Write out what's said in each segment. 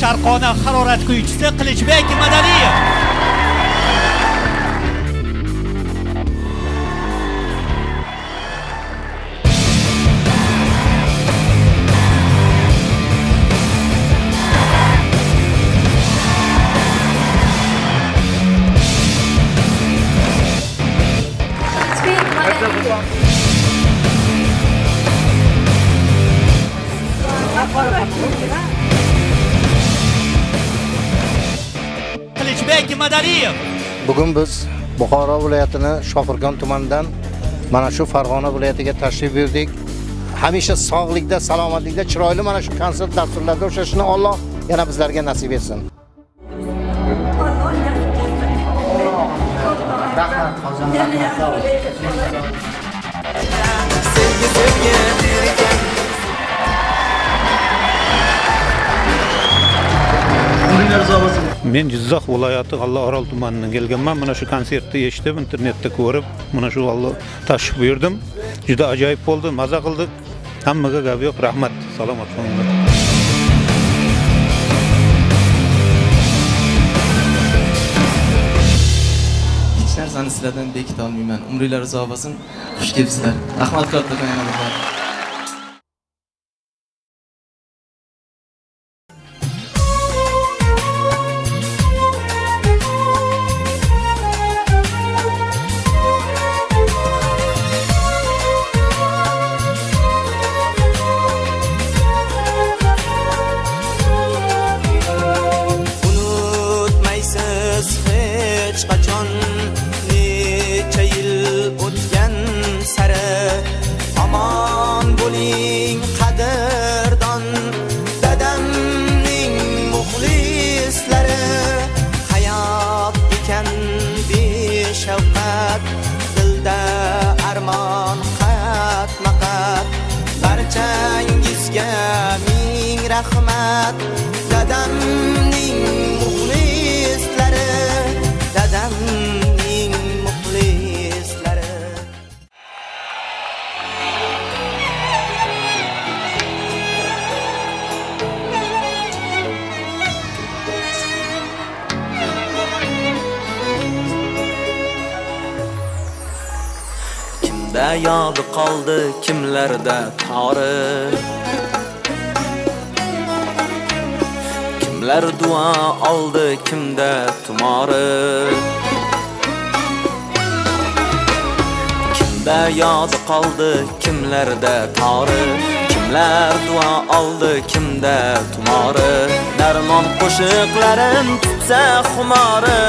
Farg'ona harorat kuychisi Qilichbek Madaliyev. Qilichbek Madaliyev. Bugun biz Buxoro viloyatining Shofirkon tumanidan mana shu Farg'ona viloyatiga tashrif buyurdik. Hamisha sog'likda, salomatlikda, chiroyli mana shu konsert dasturlarida o'xshashni Alloh yana bizlarga nasib etsin. Rahmat, Qozon. Men Jizzax viloyati Alloorol tumanidan kelganman. Mana shu konsertni eshitib, internetda ko'rib, mana shu Alloh tashrif buyurdim. Juda ajoyib bo'ldi, maza qildik. Hammaga gap yo'q, rahmat. Salomat bo'linglar. Hech narsani sizlardan bekita olmayman. Umringlar uzoq bo'lsin. Xush kelibsizlar. Rahmat kattakon yana. Qachon necha yil o'tgan sari omon bo'ling qadrdon dadamning muxlislari hayot ekan beshafqat dilda armon qatma-qat barchangizga ming rahmat dadamning muxlislari dadamning muxlislari. Kimda yodi qoldi, kimlarda tori, kimlar duo oldi, kimda tumori. Kimda yodi qoldi, kimlarda tori, kimlar duo oldi, kimda tumori. Darmon qo'shiqlarim tutsa xumori,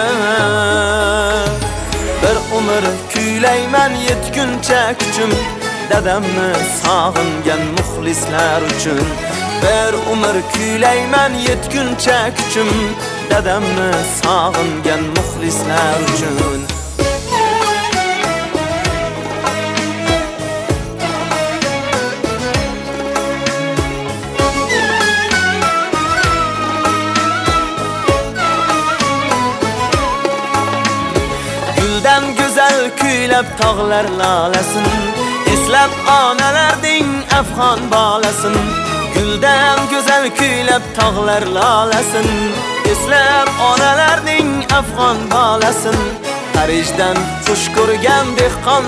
bir umr kuylayman yetguncha kuchim dadamni sog'ingan muxlislar uchun. Bir umr kuylayman yetguncha kuchim dadamni sog'ingan muxlislar uchun. Guldan go'zal kuylab tog'lar lolasin, eslab onalarding afg'on bolasin. Guldan go'zal kuylab tog'lar lolasin, eslab onalarning afg'on bolasin. Parijdan xush ko'rgan dehqon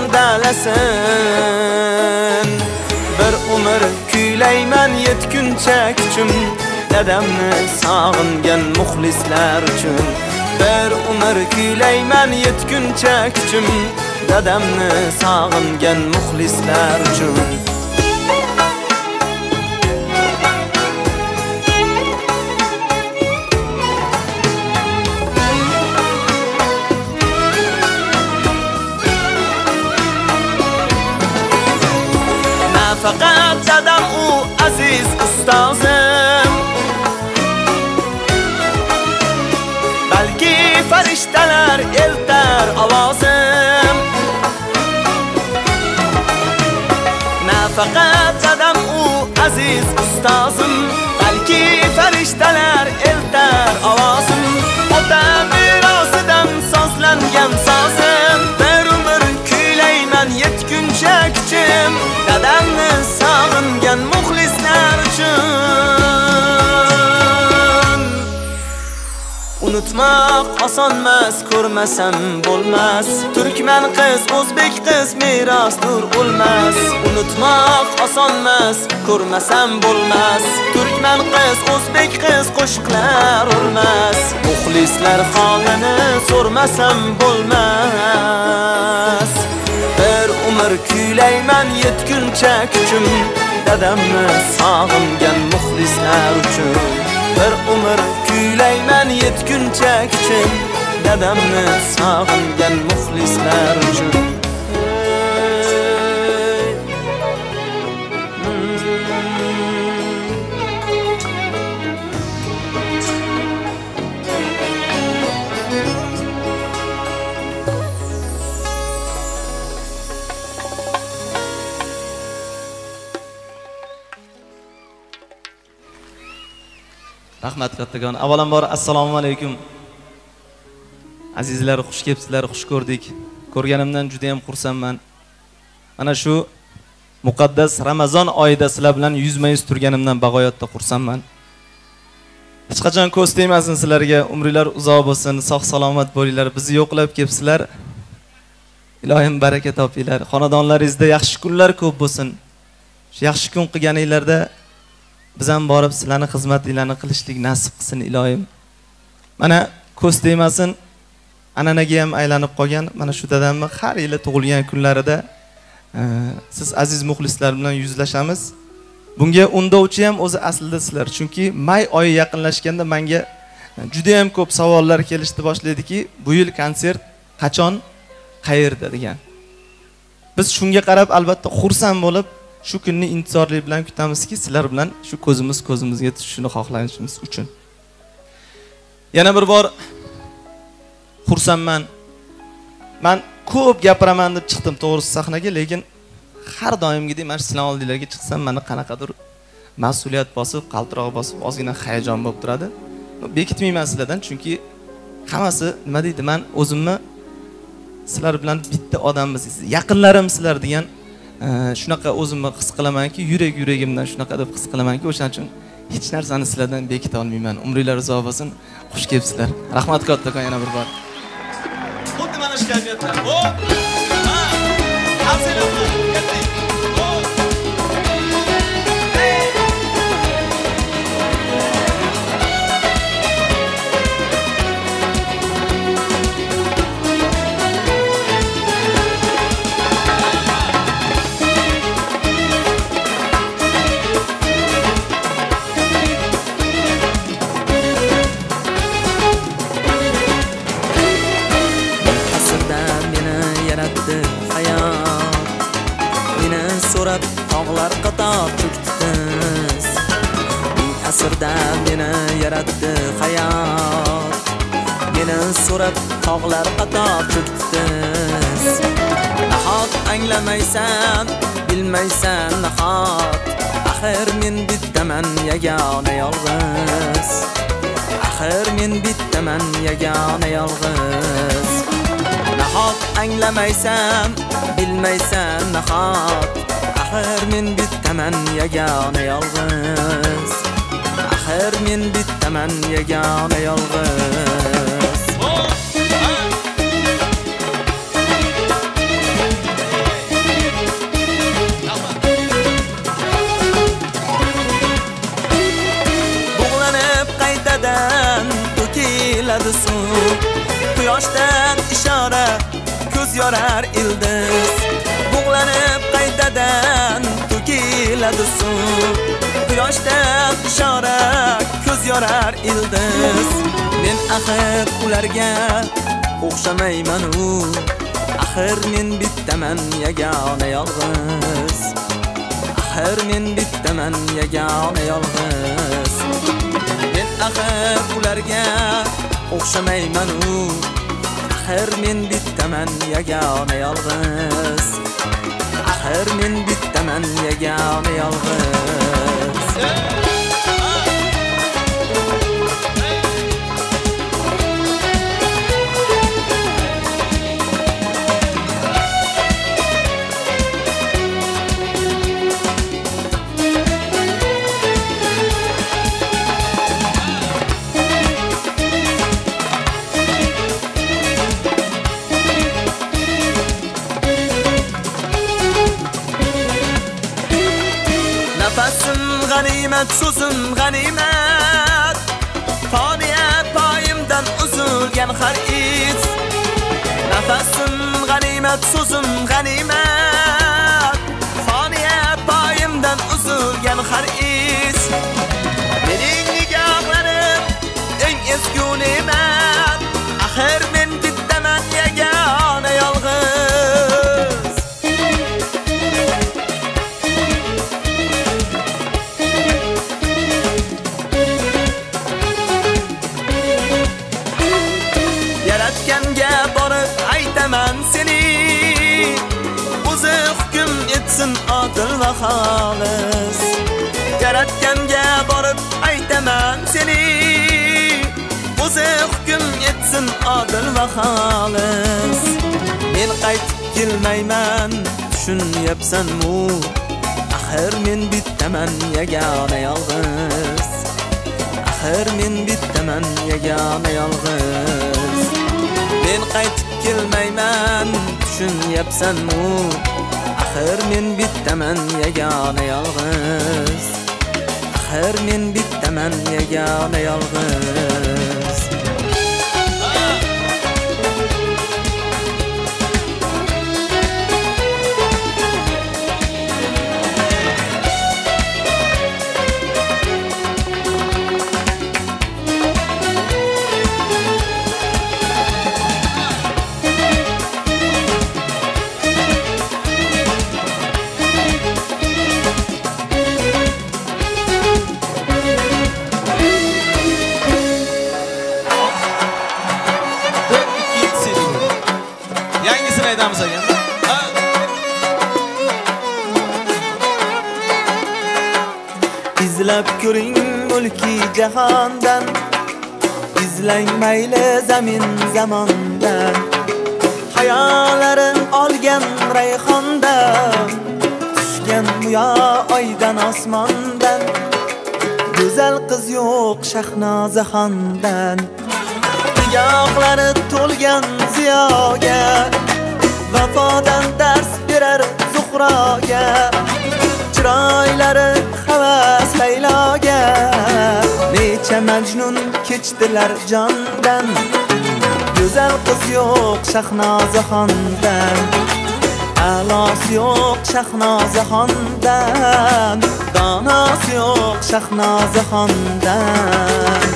dalasin. Bir umr kuylayman yetguncha kuchim dadamni sog'ingan muxlislar uchun. Bir umr kuylayman yetguncha kuchim dadamni sog'ingan muxlislar uchun. Faqat dadam u aziz ustozim, balki farishtalar eltar ovozim. Nafaqat dadam u aziz ustozim, balki farishtalar eltar ovozim. Ota merosidan sozlangan sozim, bir umr kuylayman yetguncha kuchim dadamni sog'ingan muxlislar uchun. Unutmaq osonmas, ko'rmasam bo'lmas. Turkman qiz, o'zbek qiz merosdur o'lmas. Unutmaq osonmas, ko'rmasam bo'lmas. Turkman qiz, o'zbek qiz qo'shiqlar o'lmas. Muxlislar holini so'rmasam bo'lmas. Bir umr kuylayman yetguncha kuchim, dadamni sog'ingan muxlislar uchun. Bir umr kuylayman yetguncha kuchim, dadamni sog'ingan muxlislar uchun. Rahmat kattagon. Avvalambor assalomu alaykum. Azizlar, xush kelibsizlar, xush ko'rdik. Ko'rganimdan juda ham xursandman. Mana shu muqaddas Ramazon oyida sizlar bilan yuzma-yuz turganimdan bag'oyatda xursandman. Hech qachon ko'z tegmasin sizlarga, umrlar uzoq bo'lsin, sog' salomat bo'linglar. Bizni yo'qlab kelibsizlar. Ilohim baraka topinglar. Xonadonlaringizda yaxshi kunlar ko'p bo'lsin. Shu yaxshi kun qilganinglarda biz ham borib sizlarning xizmatinglarni qilishlik nasib qilsin ilohim. Mana ko'z tegmasin, an'anaga ham aylanib qolgan. Mana shu dadamning har yili tug'ilgan kunlarida siz aziz muxlislar bilan yuzlashamiz. Bunga undovchi ham o'zi aslida sizlar. Chunki may oyi yaqinlashganda menga juda ham ko'p savollar kelishdi boshladiki, bu yil konsert qachon, qayerda degan. Biz shunga qarab albatta xursand bo'lib shu kunni intizorlik bilan kutamizki, sizlar bilan shu ko'zimizga tushishini xohlayishimiz uchun. Yana bir bor xursandman. Men ko'p gapiraman deb chiqdim to'g'risi sahnaga, lekin har doimgidek mana sizlar oldinglarga chiqsam, meni qanaqadir mas'uliyat bosib, qaltiroq bosib, ozgina hayajon bo'lib turadi. Bekitmayman sizlardan, chunki hammasi nima deydi, men o'zimni sizlar bilan bitta odammiz, yaqinlarim sizlar degan shunaqa o'zimni his qilamanki, yuragimdan shunaqa deb his qilamanki, o'shaning uchun hech narsani sizlardan bekita olmayman. Umrlar uzoq bo'lsin. Xush kelibsizlar. Rahmat kattakon yana bir bor. Xuddi mana shu kayfiyatlar. Hop. Ha. Afzallar. Ketdik. Hop. Tog'lar qator cho'kdingiz. Ming asrda meni yaratdi hayot. Meni so'rab tog'lar qator cho'kdingiz. Nahot anglamaysan, bilmaysan nahot. Axir men bittaman yagona yolg'iz. Axir men bittaman yagona yolg'iz. Nahot anglamaysan, bilmaysan nahot. Axir men bittaman yagona yolg'iz. Axir men bittaman yagona yolg'iz. Bug'lanib qaytadan to'kiladi suv. Quyoshdan ishora, ko'z yorar ildiz. Bug'lanib qaytadan to'kiladi suv. Quyoshdan ishora, ko'z yorar ildiz. Men axir ularga o'xshamayman u. Axir men bittaman yagona yolg'iz. Axir men bittaman yagona yolg'iz. Men axir ularga o'xshamayman u. Axir men bittaman yagona yolg'iz. Axir men bittaman yagona yolg'iz. g'animat so'zim g'animat Foniya poyimdan uzilgan har iz Nafasim g'animat so'zim g'animat Foniya poyimdan uzilgan har iz Mening nigohlarim eng ezgu ne'mat Axir men bittaman yagona yolg'iz Yaratganga borib aytaman seni O'zi hukm etsin odil va xolis Yaratganga borib aytaman seni O'zi hukm etsin odil va xolis Men qaytib kelmayman tushunyapsanmi Axir men bittaman yagona yolg'iz Axir men bittaman yagona yolg'iz Men qaytib kelmayman tushunyapsanmi Axir men bittaman yagona yolg'iz Axir men bittaman yagona yolg'iz Yangisini aytamiz ekan. İzlab ko'ring mulki jahondan izlang mayli zamin zamondan Hayollarim olgan rayhondan tushgan muya oydan osmondan Go'zal qiz yo'q Shahnozaxondan Nigohlari to'lgan ziyoga Vafodan dars berar Zuhroga Chiroylari havas Layloga Necha majnun kechdilar jondan Go'zal qiz yo'q Shahnozaxondan Alos yo'q Shahnozaxondan Donos yo'q Shahnozaxondan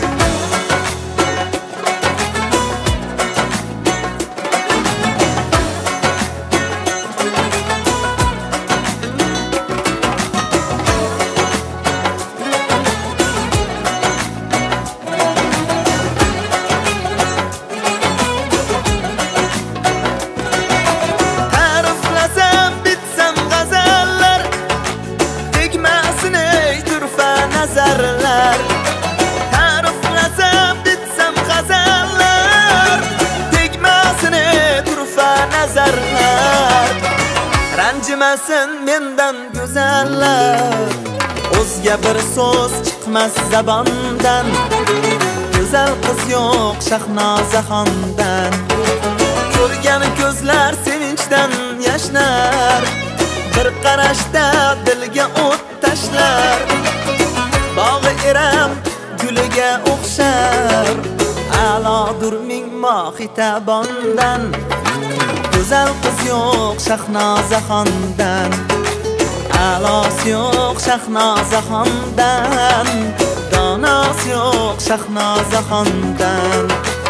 nazarlar Ta'riflasam bitsam g'azallar Tegmasini turfa nazarlar Ranjimasin mendan go'zallar O'zga bir so'z chiqmas zabondan Go'zal qiz yo'q Shahnozaxondan Ko'rgan ko'zlar sevinchdan yashnar Bir qarashda dilga o't tashlar Bog'i eram guliga o'xshar A'lodur ming mohitabandan Go'zal qiz yo'q Shahnozaxondan A'los yo'q Shahnozaxondan Donos yo'q Shahnozaxondan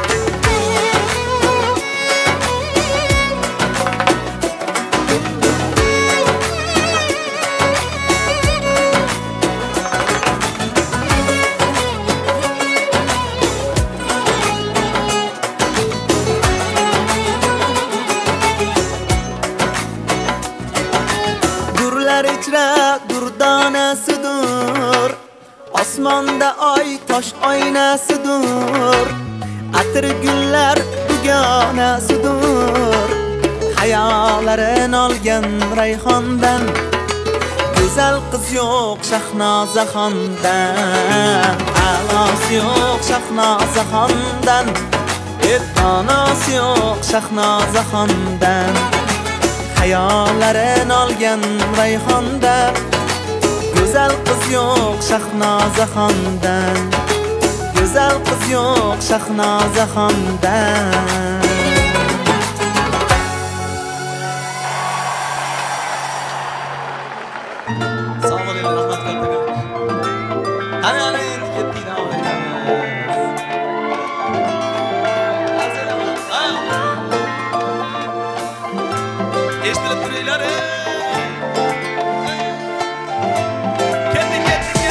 ichra durdonasidur Osmonda oy tosh oynasidur Atir gullar dugonasidur Hayollarin olgan rayhondan Go'zal qiz yo'q Shahnozaxondan Alos yo'q Shahnozaxondan Donos yo'q Shahnozaxondan Hayollarin olgan rayhonda Go'zal qiz yo'q Shahnozaxondan go'zal qiz yo'q Shahnozaxondan Sağ olun, rahmat kattaga. Qani endi ketdik, davom etamiz. Eshitilib turinglar. Ketdik.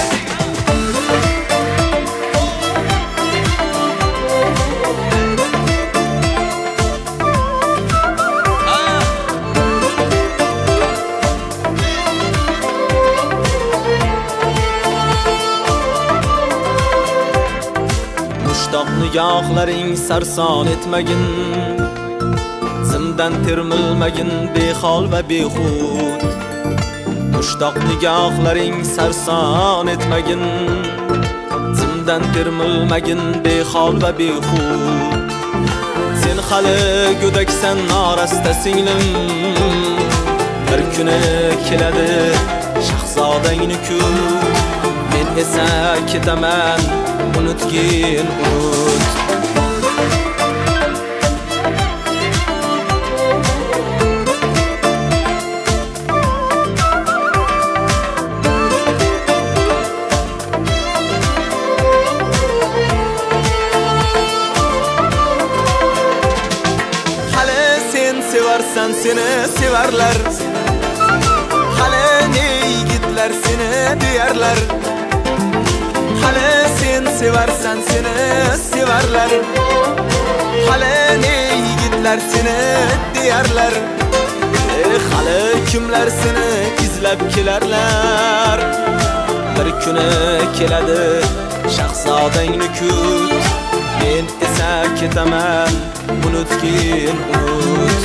Mushtoq nigohlaring sarson etmagin Zimdan termilmagin behol va behud Mushtoq nigohlaring sarson etmagin Zimdan termilmagin behol va behud Sen hali go'daksan norasta singlim Bir kuni keladi shahzodangni kut Men esa ketaman unutgin unut Hali sen sevarsan seni sevarlar Hali ne yigitlar seni duyarlar Hali sen sevarsan seni sevarlar Hali ne yigitlar seni diyarlar Hali kimlar seni izlab kelarlar Bir kuni keladi shahzodangni kut Men esa ketaman unutgin unut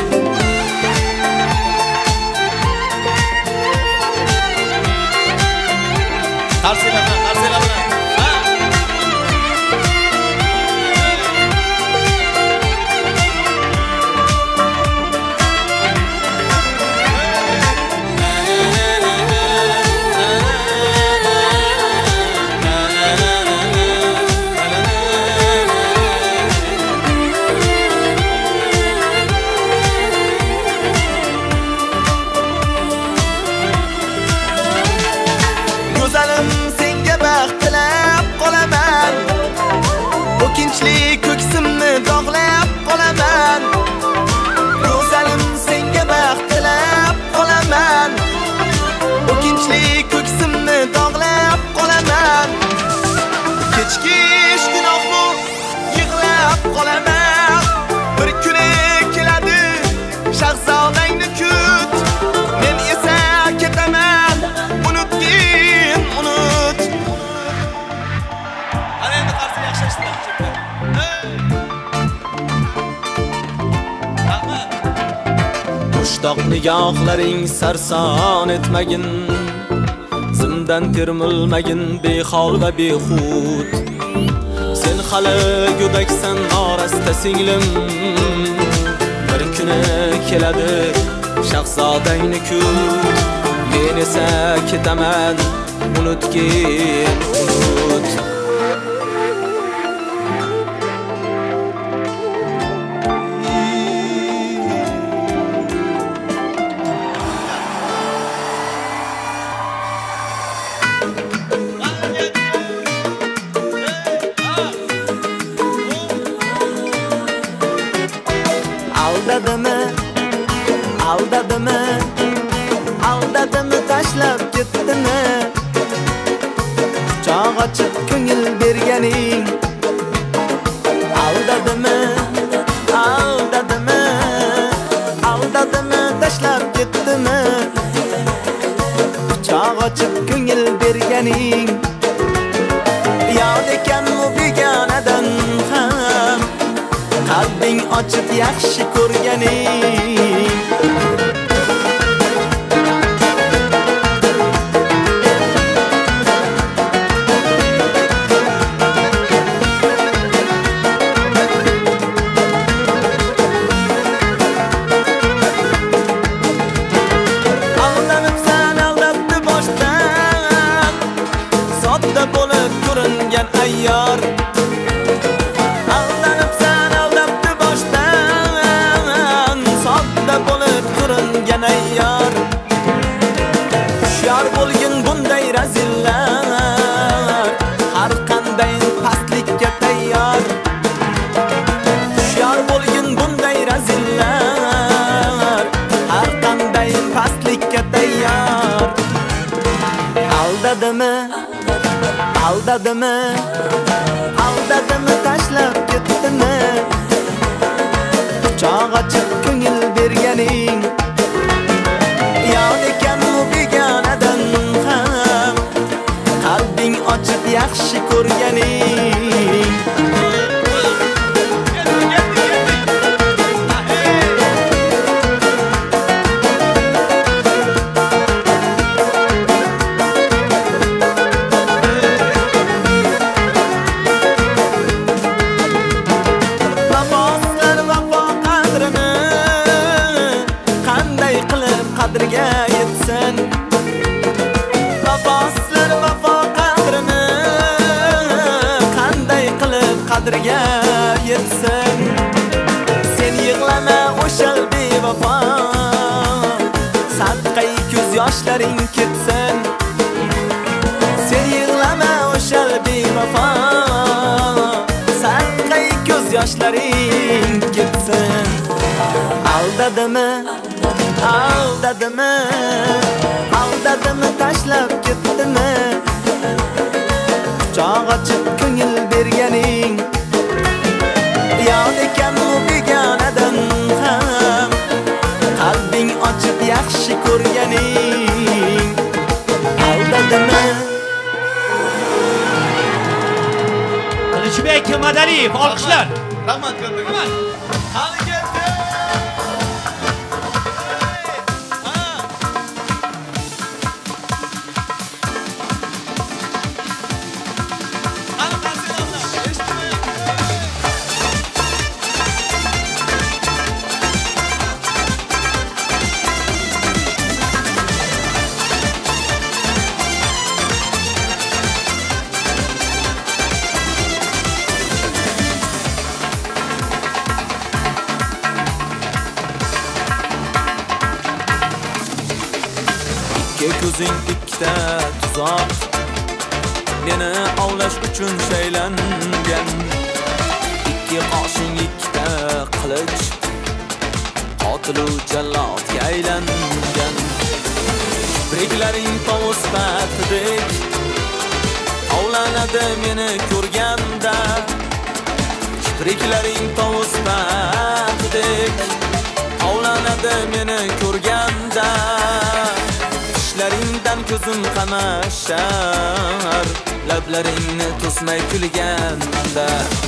Qarsilar bilan. Ko'ksimni dog'lab qolaman Go'zalim senga baxt tilab qolaman O'kinchli ko'ksimni dog'lab qolaman Kechkish gunohni yig'lab qolaman Bir kuni keladi shahzodangni kut Men esa ketaman unutgin unut Ana endi qarsi yaxshi ishlar. Mushtoq nigohlaring sarson etmagin Zimdan termilmagin behol va behud Sen hali go'daksan norasta singlim Bir kuni keladi shahzodangni kut Men esa ketaman unutgin unut Aldadimi tashlab ketdimi Quchoq ochib ko'ngil berganing Aldadimi tashlab ketdimi Quchoq ochib ko'ngil berganing Yod ekanmi begonadan ham Qalbing ochib yaxshi ko'rganing Sodda aldadimi aldadimi aldadimi tashlab ketdimi quchoq ochib ko'ngil berganing yod ekan u begonadan ham qalbing ochib yaxshi ko'rganing qadriga yetsin vafoslar vafo qadrini qanday qilib qadriga yetsin sen yig'lama o'shal bevafo sadqai ko'z yoshlaring ketsin sen yig'lama o'shal bevafo sadqai ko'z yoshlaring ketsin aldadimi aldadimi aldadimi tashlab ketdimi quchoq ochib ko'ngil berganing yod ekan u begonadan ham qalbing ochib yaxshi ko'rganing aldadimi Qilichbek Madaliyev olqishlar. Rahmat ko'rdim. Hali ketdi. ko'zing ikkita tuzoq meni ovlash uchun shaylangan ikki qoshing ikkita qilich qotilu jallodga aylangan kipriklaring tovus patidek ovlanadi meni ko'rganda kipriklaring tovus patidek ovlanadi meni ko'rganda ishlaringdan ko'zim qamashar lablaringni to'smay kulganda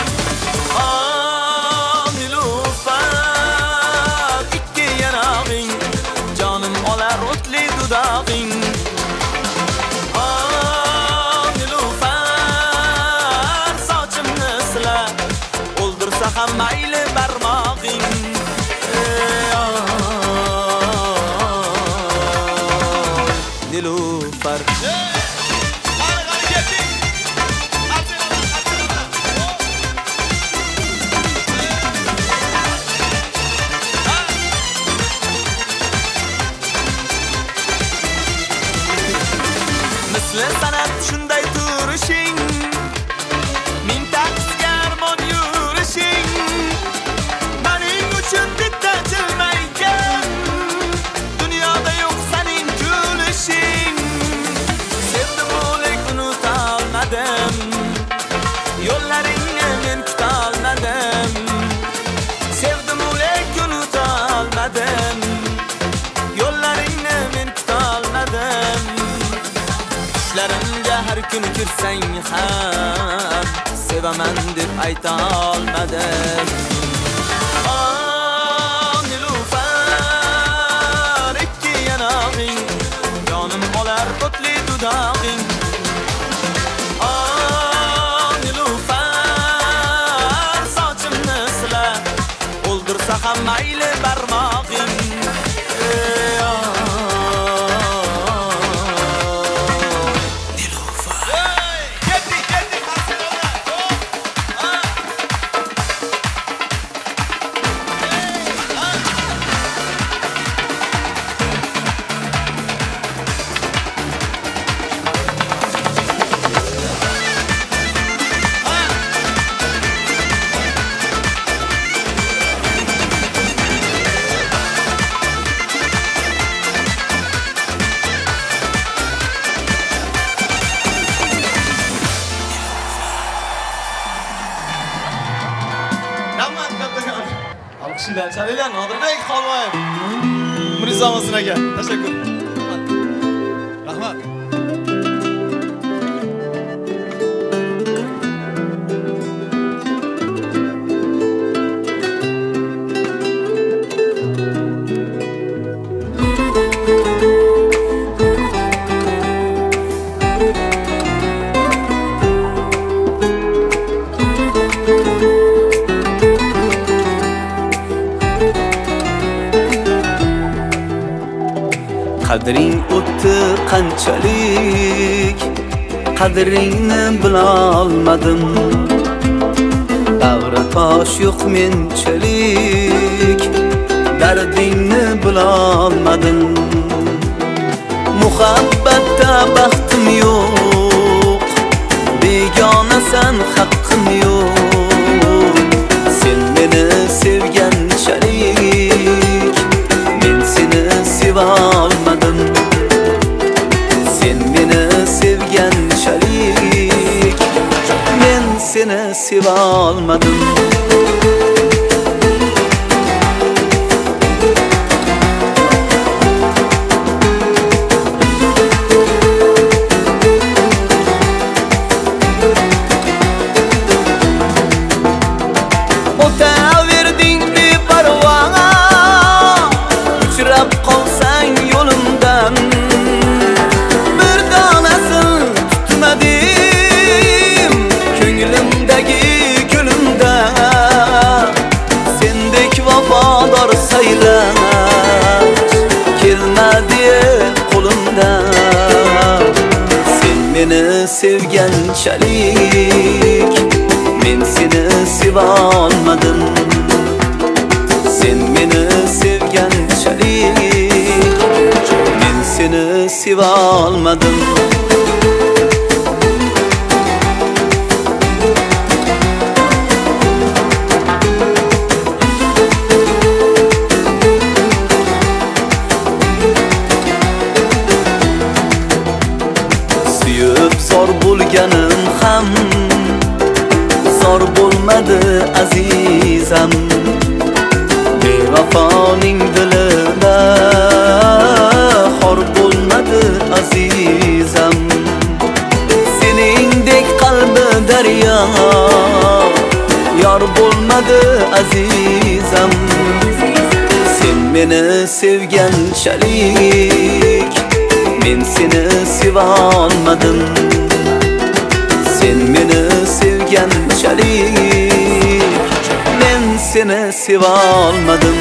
Nilufar ikki yanog'ing jonim olar o'tli dudog'ing Nilufar sochimni silab o'ldirsa ham mayli barmog'ing Nilufar misli sanat shunday turishing ming taxtga armon yurishing mening uchun bitta jilmaygan dunyoda yo'q sening kulishing sevdim o'lik unutolmadim yo'llaringni men kutolmadim sevdim o'lik unutolmadim yo'llaringni men kutolmadim tushlarimga har kun kirsang ham sevaman deb ayta olmadim Nilufar ikki yanog'ing jonim olar o'tli dudog'ing Nilufar sochimni silab o'ldirsa ham mayli barmog'ing Haliljon Nodirbek Xolboyev. Mirzo Mas'in aka. Tashakkur. Rahmat. Qadring o'tdi qanchalik, qadringni bilolmadim. Davra tosh yo'q menchalik, dardingni bilolmadim. Muhabbatda baxtim yo'q, begonasan haqqim yo'q. Sen meni sevganchalik, men seni sevolmadim. Sen meni sevganchalik, men seni sevolmadim. O'taverding beparvo, uchrab qolsang yo'limdan. Bir donasin tutmadim ko'nglimdagi gulimda. Sendek vafodor saylash kelmadi qo'limdan. Sen meni sevganchalik, men seni sevolmadim. Sen meni sevganchalik, men seni sevolmadim. Suyib zor bo'lganim ham zor bo'lmadi azizam. Bevafoning dilida xor bo'lmadi azizam. Seningdek qalbi daryo yor bo'lmadi azizam. Sen meni sevganchalik, men seni sevolmadim. Sen meni sevganchalik, men seni sevolmadim.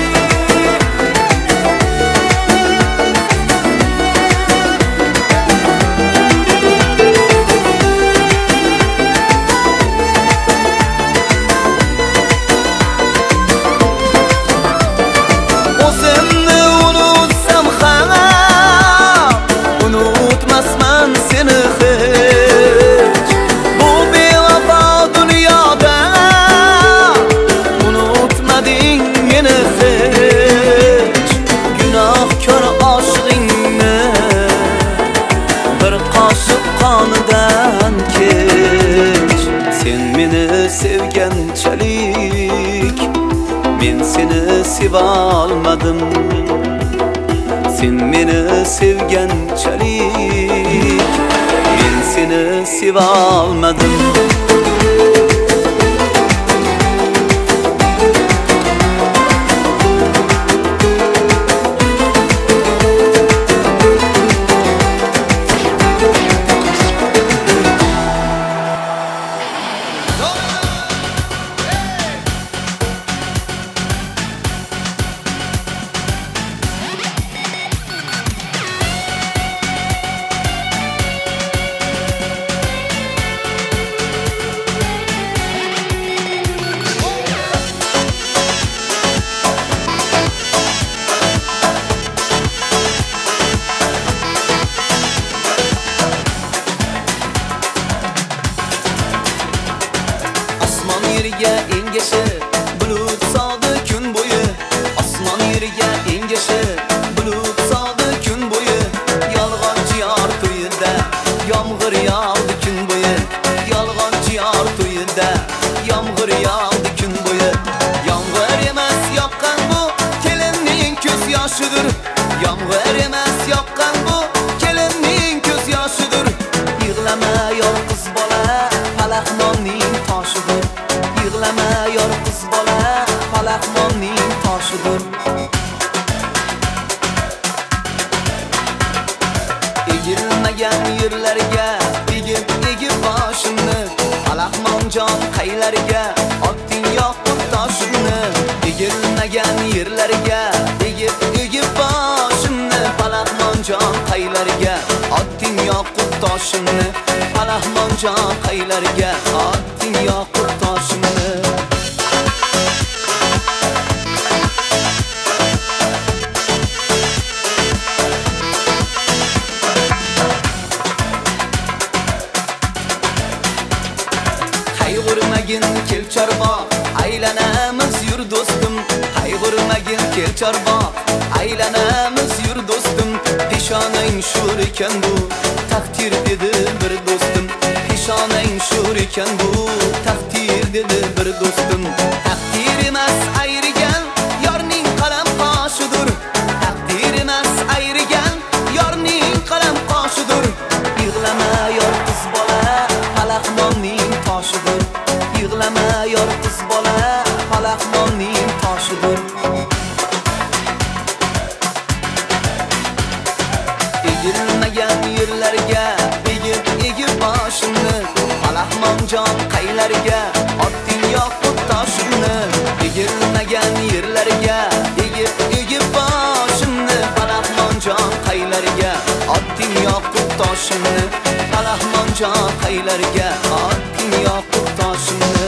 O'zimni unutsam ham unutmasman seni hech. Bu bevafo dunyoda unutmading meni hech. Gunohkor oshig'ingni bir qoshiq qonidan kech. Sen meni sevganchalik, men seni sevolmadim. Sen meni sevganchalik, men seni sevolmadim. yerga engashib, bulut soldi kun bo'yi. Osmon yerga engashib, bulut soldi kun bo'yi. Yolg'onchi yor to'yida, yomg'ir yog'di kun bo'yi. Yolg'onchi yor to'yida, yomg'ir yog'di kun bo'yi. Yomg'ir emas yoqqan bu yerlarga egib boshimni Alahmonjon qaylarga otding yoqib toshimni egilmagan yerlarga egib boshimni Alahmonjon qaylarga otding yoqib toshimni Alahmonjon qaylarga otding yoqib toshimni Qayg'urmagin kel chorboq aylanamiz yur do'stim Qayg'urmagin kel chorboq aylanamiz yur do'stim Peshonang shur ekan bu taqdir dedi bir do'stim Peshonang shur ekan bu taqdir dedi bir do'stim Taqdir emas ayrigan yorning qalam qoshidir Taqdir emas ayrigan yorning qalam qoshidir Yig'lama yor qiz bola Alahmonning toshidir Yig'lama yor qiz bola Alahmonning toshidir Egilmagan yerlarga egib boshimni Alahmonjon qaylarga otding yoqib toshimni Egilmagan yerlarga egib boshimni Alahmonjon qaylarga otding yoqib toshimni Alahmonjon qaylarga otding yoqib toshimni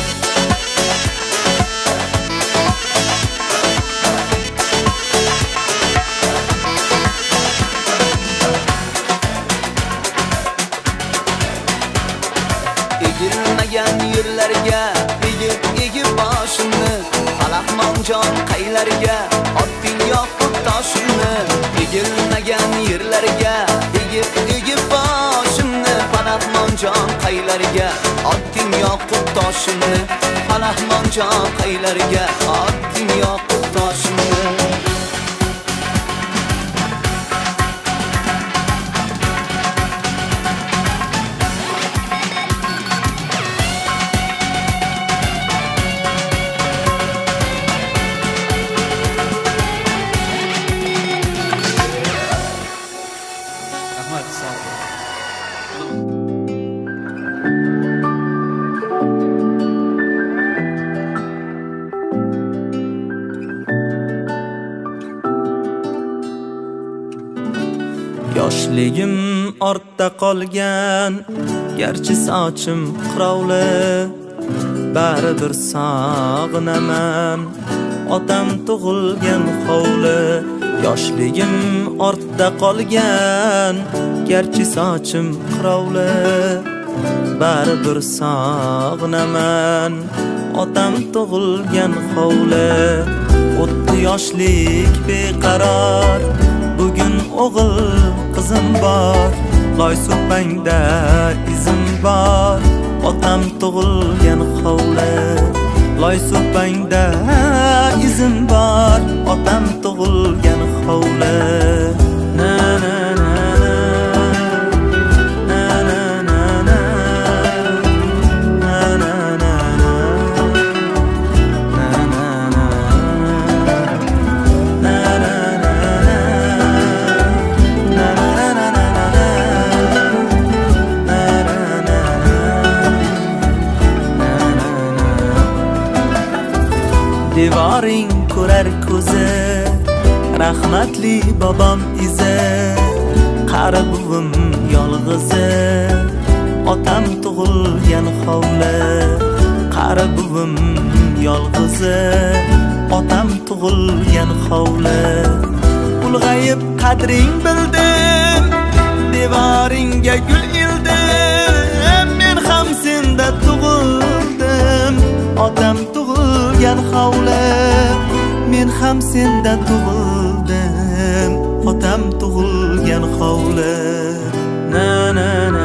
Egilmagan yerlarga egib boshimni Alahmonjon qaylarga otding yoqib toshimni Egilmagan yerlarga egib boshimni Alahmonjon qaylarga otding yoqib toshimni Alahmonjon qaylarga otding yoqib toshimni Yoshligim ortda qolgan, garchi sochim qirovli, baribir sog'inaman otam tug'ilgan hovli. Yoshligim ortda qolgan, garchi sochim qirovli, baribir sog'inaman otam tug'ilgan hovli. 30 yoshlik beqaror, bugun o'g'il qizim bor, loy supangda izim bor, otam tug'ilgan hovli. Loy supangda izim bor, otam tug'ilgan hovli. Na na na na na na na na na devoring ko'rar ko'zi, rahmatli bobom izi, qari buvim yolg'izi, otam tug'ilgan hovli. Qari buvim yolg'izi, otam tug'ilgan hovli. Ulg'ayib qadring bildim, devoringga gul ildim, men ham senda tug'ildim, otam tug'ilgan hovli. Men ham senda tug'ildim, otam tug'ilgan hovli. Na na na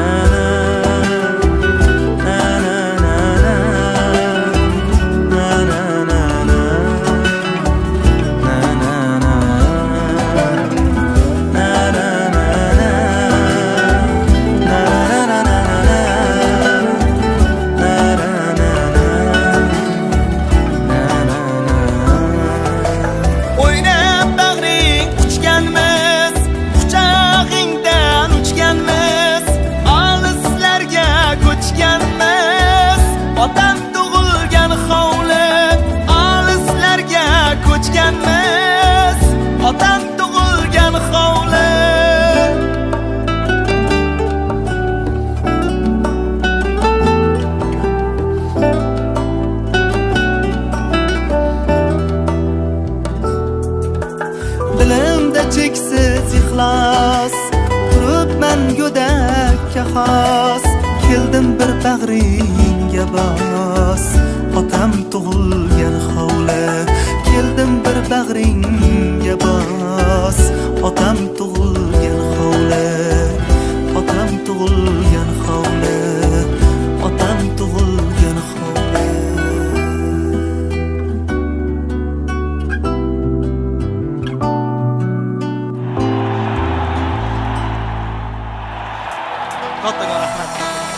yurakka xos keldim bir bag'ringga bos otam tug'ilgan hovli keldim bir bag'ringga bos otam tug'ilgan hovli otam tug'ilgan hovli otam tug'ilgan hovli Kattakon rahmat.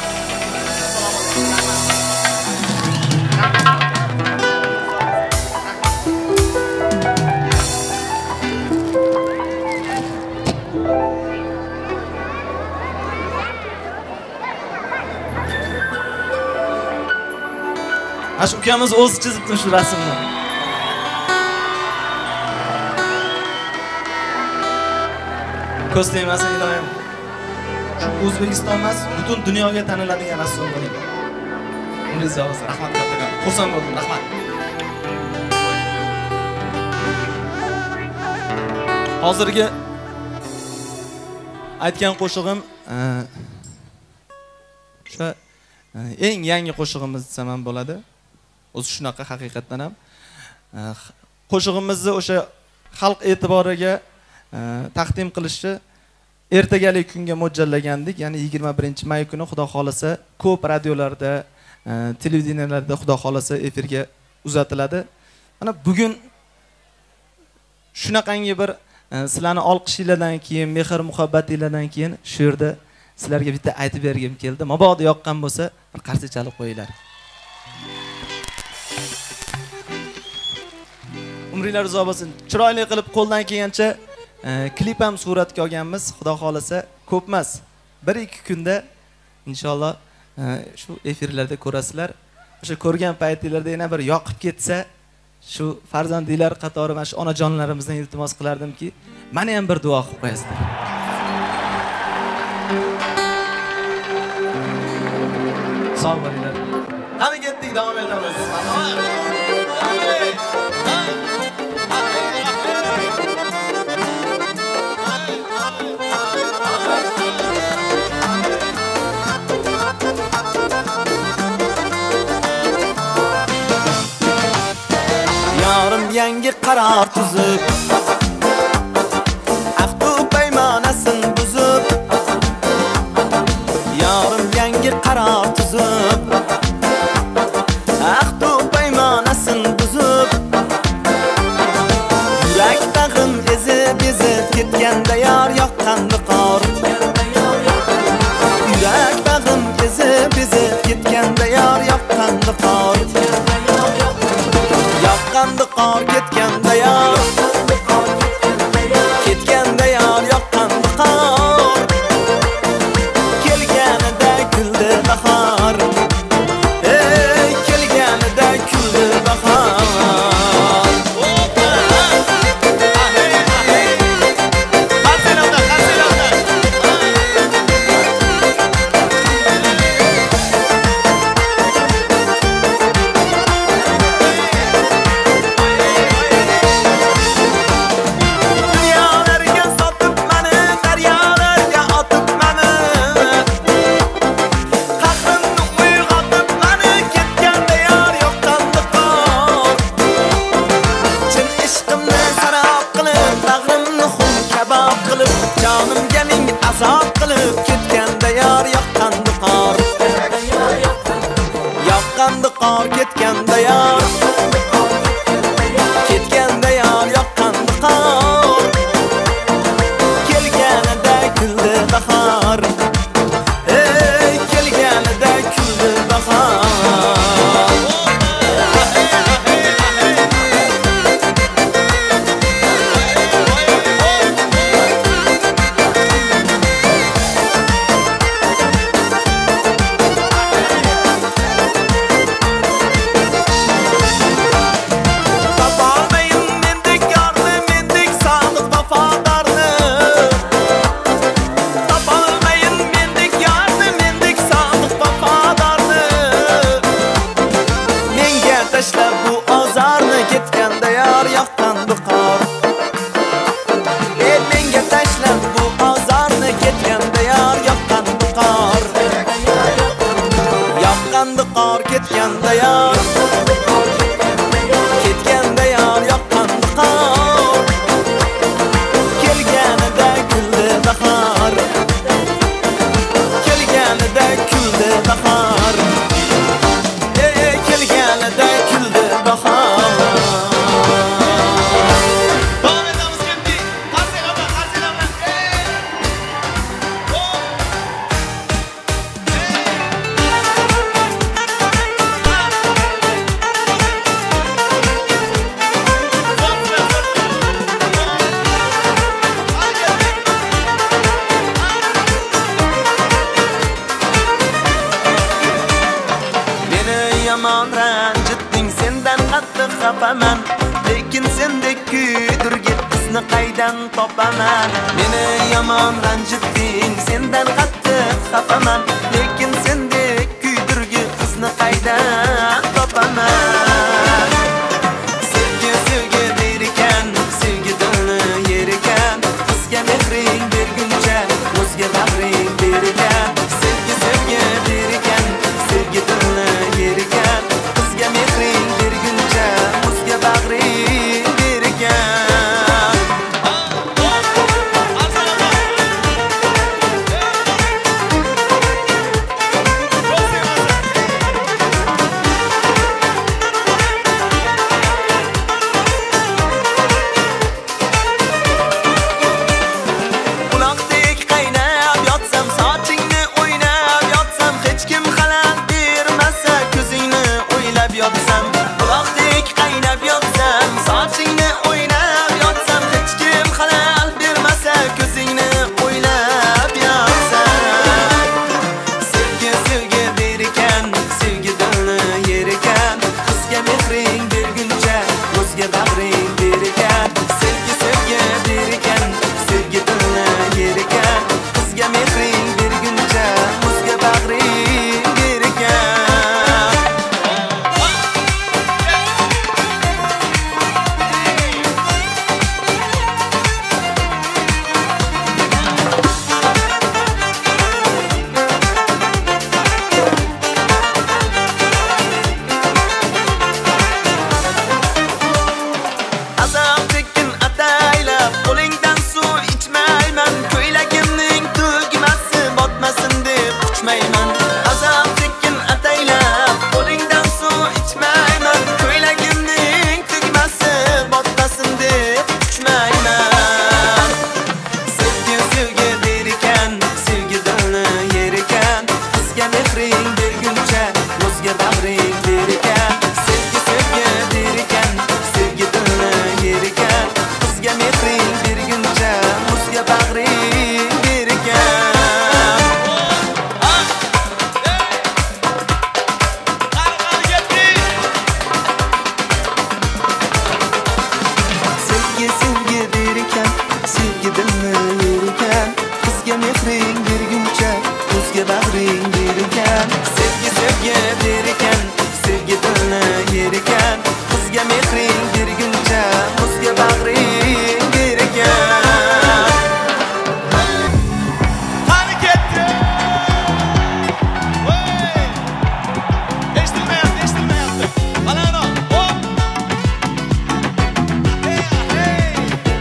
Ash ukamiz o'zi chizibdi shu rasmni. Ko'z tegmasin iloyim. Shu O'zbekiston emas, butun dunyoga taniladigan rassom bo'ling. Umringiz uzoq bo'lsin. Rahmat kattakon. Xursand bo'ldim, rahmat. Hozirgi aytgan qo'shig'im o'sha eng yangi qo'shig'imiz desam ham bo'ladi. O'zi shunaqa haqiqatdan ham. Qo'shig'imizni o'sha xalq e'tiboriga taqdim qilishni ertagalik kunga mo'ljallagandik. Ya'ni 21-may kuni xudo xolasa ko'p radiolarda, televideniyalarda xudo xolasa efirga uzatiladi. Mana bugun shunaqangi bir sizlarni olqishinglardan keyin, mehr muhabbatinglardan keyin shu yerda sizlarga bitta aytib bergim keldi. Mabodo yoqqan bo'lsa, bir qarsa chalib qo'yinglar. Umringlar uzoq bo'lsin. Chiroyli qilib qo'ldan kelgancha klip ham suratga olganmiz. Xudo xolasa ko'p emas. 1-2 kunda inshaalloh shu efirlarda ko'rasizlar. O'sha ko'rgan paytinglarda yana bir yoqib ketsa, shu farzandinglar qatori mana shu onajonlarimizdan iltimos qilardimki, meni ham bir duo qilib qo'yasizlar. Sog' bo'linglar. Qani ketdik, davom etamiz. Yorim yangi qaror tuzib ahdu paymonasin buzib Yorim yangi qaror tuzib ahdu paymonasin buzib yurak tag'im ezib ketganda yor yoqqandi qor yurak tag'im ezib ketganda yor yoqqandi qor yoqqandi qor ketganda yor ketganda yor yoqqandi qor kelganida kuldi bahor ey kelganida kuldi bahor sendan qattiq xafaman, lekin sendek kuydirgi qizni qaydan topaman? Meni yomon ranjitding, sendan qattiq xafaman, lekin sendek kuydirgi qizni qaydan topaman? Sevgi sevgi der ekan, sevgi dilni yer ekan, qizga mehring berguncha o'zga bag'ring ber ekan. Sevgi sevgi der ekan, sevgi dilni yer ekan, qizga mehring berguncha o'zga bag'ring ber ekan. Quloqdek qaynab yotsam, sochingni o'ynab yotsam, hech kim xalal bermasa, ko'zingni o'ylab yotsam. Quloqdek qaynab yotsam, sochingni o'ynab yotsam, hech kim xalal bermasa, ko'zingni o'ylab yotsam. Sevgi sevgi der ekan, sevgi dilni yer ekan, qizga mehring berguncha o'zga bag'ring ber ekan. Sevgi sevgi der ekan, sevgi dilni yer ekan, qizga mehring berguncha o'zga bag'ring ber ekan. Azob chekkin ataylab, qo'lingdan suv ichmayman, ko'ylagimning tugmasi botmasin deb quchmayman. Azob chekkin ataylab, qo'lingdan suv ichmayman, ko'ylagimning tugmasi botmasin deb quchmayman. Sevgi sevgi der ekan, sevgi dilni yer ekan, qizga mehring berguncha o'zga bag'ring ber ekan. Sevgi sevgi der ekan, sevgi dilni yer ekan, qizga mehring berguncha o'zga bag'ring ber ekan. Sevgi sevgi der ekan, sevgi dilni yer ekan, qizga mehring berguncha o'zga bag'ring ber ekan. Sevgi sevgi der ekan, sevgi dilni yer ekan, qizga mehring berguncha o'zga bag'ring ber ekan. Qani ketdi. Voy! Eshitilmayapti, eshitilmayapti. Balano, hop. Hey, hey.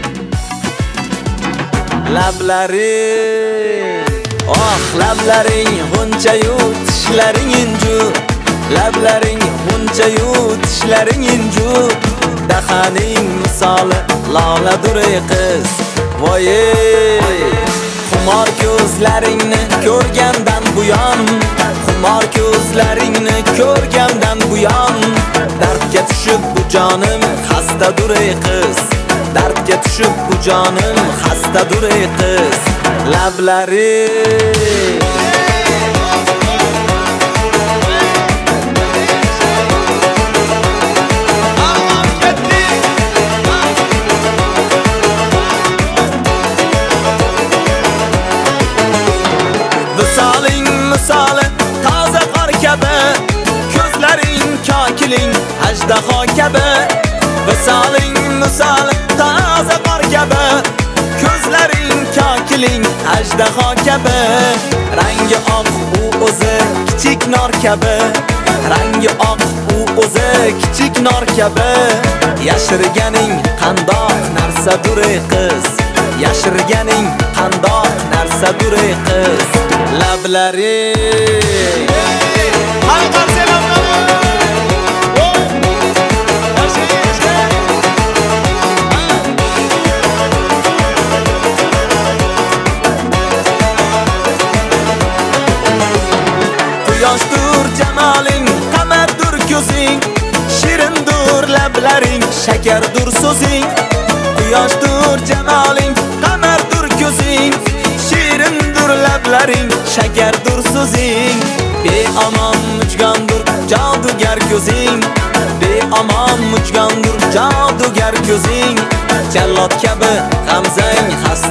Lablaring, oh lablaring g'unchayu tishlaring inju, lablaring g'unchayu tishlaring inju, dahaning misoli loladur ey qiz. Voy, xumor ko'zlaringni ko'rgandan buyon, xumor ko'zlaringni ko'rgandan buyon, dardga tushib bu jonim xastadur ey qiz. Dardga tushib bu jonim xastadur ey qiz. Lablaring Visoling misoli toza qor kabi, ko'zlaring kokiling ajdaho kabi. Visoling misoli toza qor kabi, ko'zlaring kokiling ajdaho kabi. Rangi oq u o'zi kichik nor kabi, rangi oq u o'zi kichik nor kabi. Yashirganing qandoq narsadur ey qiz, yashirganing qandoq narsadur ey qiz. Lablaring Xalqlar selamlari. Voy! Yashayishga. Quyoshdur jamoling, qamardur ko'zing, shirindur lablaring, shakardur so'zing. Quyoshdur jamoling, qamardur ko'zing, shirindur lablaring, shakardur so'zing. Beomon uchgandur jodugar ko'zing, beomon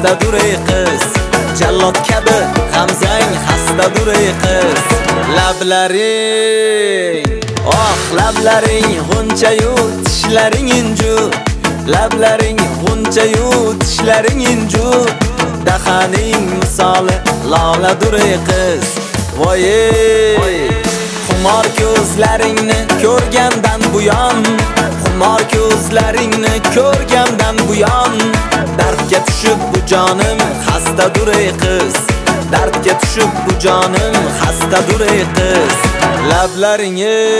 xastadur ey qiz Jallod kabi g'amzang xastadur ey qiz Lablaring oh lablaring g'unchayu tishlaring inju Lablaring g'unchayu tishlaring inju Dahaning misoli loladur ey qiz Voy xumor ko'zlaringni ko'rgandan buyon Xumor ko'zlaringni ko'rgandan buyon Dardga tushib bu jonim xastadur ey qiz Dardga tushib bu jonim xastadur ey qiz Lablaring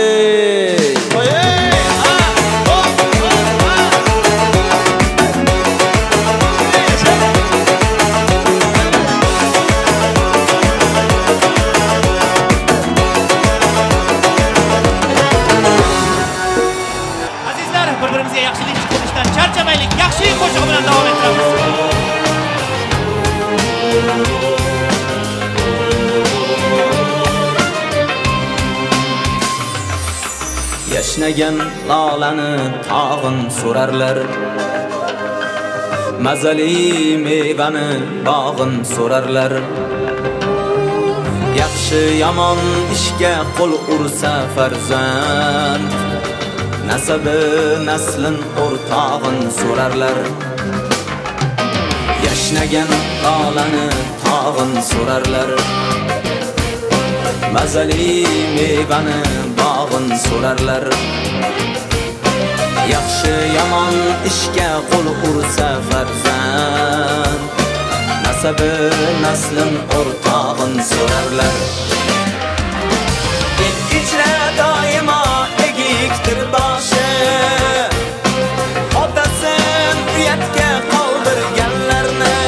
Azizlar, bir-birimizga yaxshilik qilishdan charchamaylik. Yaxshi qo'shiq bilan davom ettiramiz. Yashnagan lolani tag'in so'rarlar Mazali mevani bog'in so'rarlar Yaxshi yomon ishga qo'l ursa farzand Nasabi naslin o'rtog'in so'rarlar Yashnagan lolani tag'in so'rarlar Mazali mevani bog'in so'rarlar Yaxshi yomon ishga qo'l ursa farzand Nasabi naslin o'rtog'in so'rarlar Ichra doimo egikdir boshi Otasin uyatga qoldirganlarni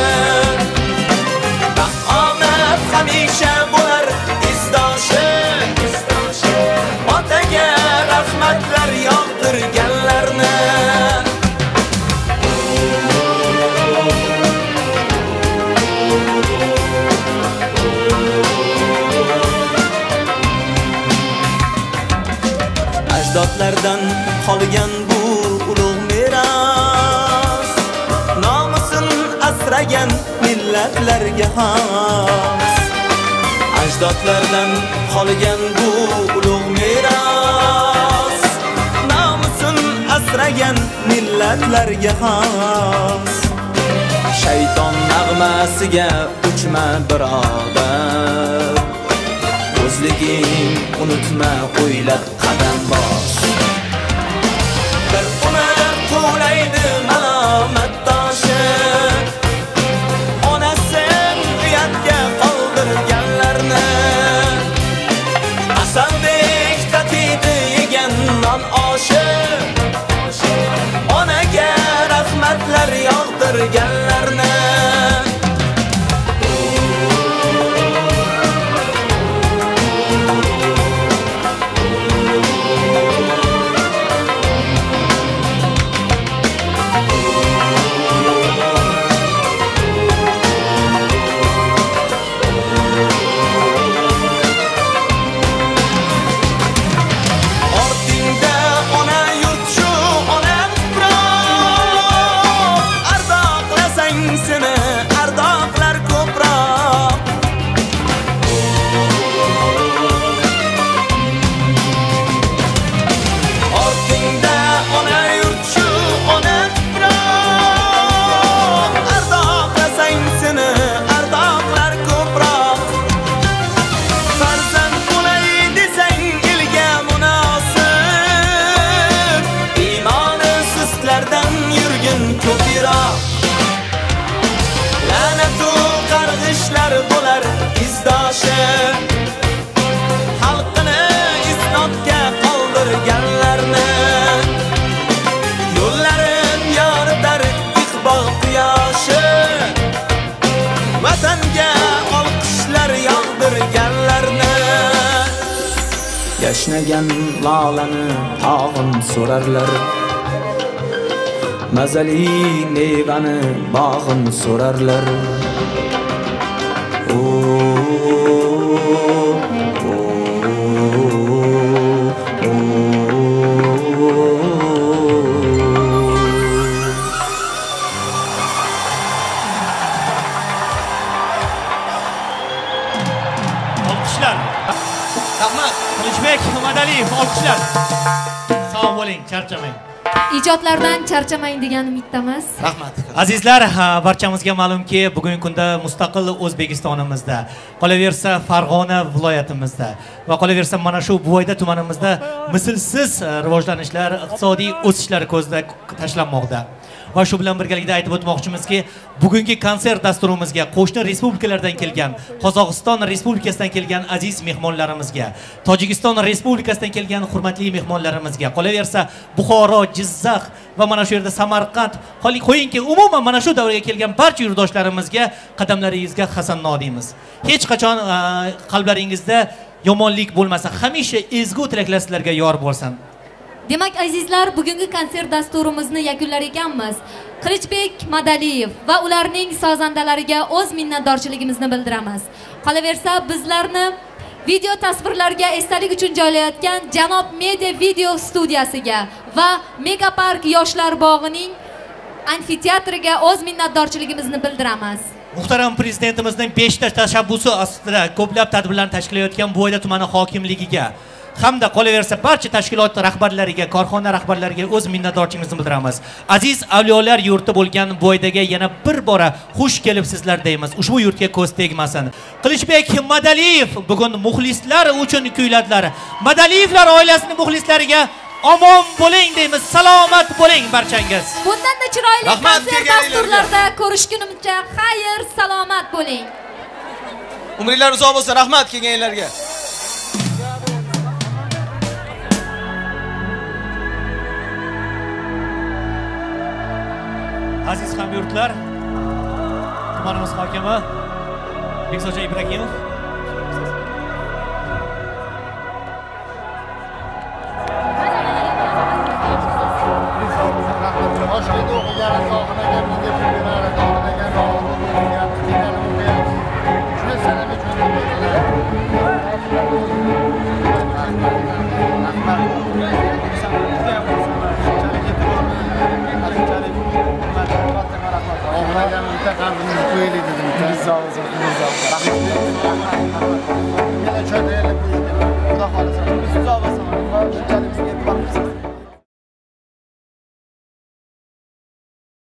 Baxt omad hamisha bo'lar izdoshi Otaga rahmatlar yog'dirganlarni Ajdodlardan qolgan bu ulug' meros Nomusin asragan millatlarga xos Ajdodlardan qolgan bu ulug' meros Nomusin asragan millatlarga xos Shayton nag'masiga uchma birodar O'zliging unutma o'ylab qadam bos Bir umr qo'laydi malomat toshi Onasin uyatga qoldirganlarni Asaldek tatiydi yegan non oshi Onaga rahmatlar yog'dirganlarni Xalqini isnodga qoldirganlarni Yo'llarin yoritar iqbol quyoshi Vatanga olqishlar yog'dirganlarni Yashnagan lolani tag'in so'rarlar Mazali mevani bog'in so'rarlar Olqishlar. Rahmat. Qilichbek Madaliyev, olqishlar. Sog' bo'ling, charchamang. Ijodlardan charchamang degan umiddamas. Rahmat. Azizlar, barchamizga ma'lumki, bugungi kunda mustaqil O'zbekistonimizda, qolaversa Farg'ona viloyatimizda va qolaversa mana shu Buvayda tumanimizda mislsiz rivojlanishlar, iqtisodiy o'sishlar ko'zda tashlanmoqda. Va shu bilan birgalikda aytib o'tmoqchimizki, bugungi konsert dasturimizga qo'shni respublikalardan kelgan, Qozog'iston respublikasidan kelgan aziz mehmonlarimizga, Tojikiston respublikasidan kelgan hurmatli mehmonlarimizga, qolaversa Buxoro, Jizzax va mana shu yerda Samarqand, qo'yingki, umuman mana shu davrga kelgan barcha yurtdoshlarimizga qadamlaringizga hasanno deymiz. Hech qachon qalblaringizda yomonlik bo'lmasa, hamisha ezgu tilaklar sizlarga yor bo'lsin. Demak azizlar, bugungi konsert dasturimizni yakunlar ekanmiz. Qilichbek Madaliyev va ularning sozandalariga o'z minnatdorchiligimizni bildiramiz. Qolaversa bizlarni video tasvirlarga esdalik uchun joylayotgan Janob Media Video studiyasiga va Megapark yoshlar bog'ining amfiteatriga o'z minnatdorchiligimizni bildiramiz. Muhtaram prezidentimizning 5 ta tashabbusi ostida ko'plab tadbirlarni tashkillayotgan Buvayda tumani hokimligiga hamda qolaversa barcha tashkilot rahbarlariga, korxona rahbarlariga o'z minnatdorchiligimizni bildiramiz. Aziz avliyolar yurti bo'lgan Buvaydaga yana bir bora xush kelibsizlar deymiz. Ushbu yurtga ko'z tegmasin. Qilichbek Madaliyev bugun muxlislar uchun kuyladilar. Madaliyevlar oilasining muxlislariga omon bo'ling deymiz. Salomat bo'ling barchangiz. Bundan-da chiroyli konsert dasturlarda ko'rishgunimcha xayr, salomat bo'ling. Umringlar uzoq bo'lsin. Rahmat kelganlarga. Aziz hamyurtlar, tumanimiz hokimi Bekzoja Ibragimov. Rahmat.